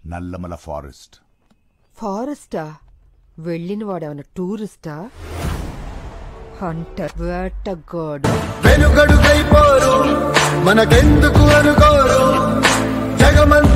Nallamala forest. ఫారెస్టా? వెళ్ళిన వాడేమన్నా టూరిస్టా? Hunter, వేటగాడు. వెనుగడుగైపోరు మనకెందుకు అనుకోరు జగమంత